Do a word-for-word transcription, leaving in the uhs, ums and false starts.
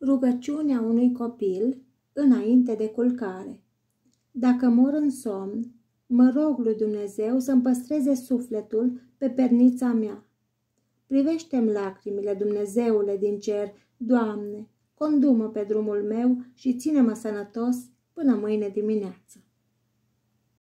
Rugăciunea unui copil înainte de culcare. Dacă mor în somn, mă rog lui Dumnezeu să-mi păstreze sufletul pe pernița mea. Privește-mi lacrimile, Dumnezeule din cer, Doamne, condu-mă pe drumul meu și ține-mă sănătos până mâine dimineață.